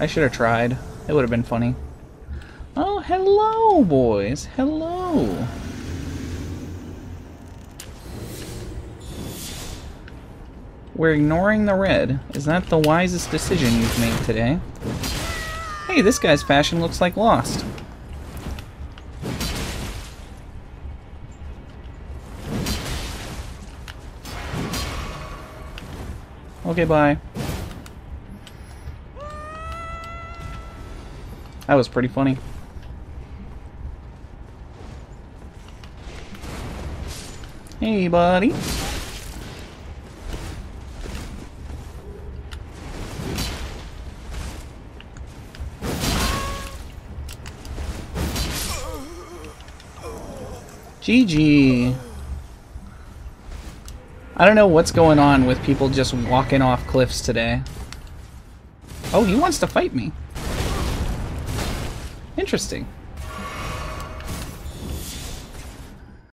I should have tried. It would have been funny. Oh, hello, boys. Hello. We're ignoring the red. Is that the wisest decision you've made today? Hey, this guy's fashion looks like Lost. Okay, bye. That was pretty funny. Hey, buddy. GG. I don't know what's going on with people just walking off cliffs today. Oh, he wants to fight me. Interesting.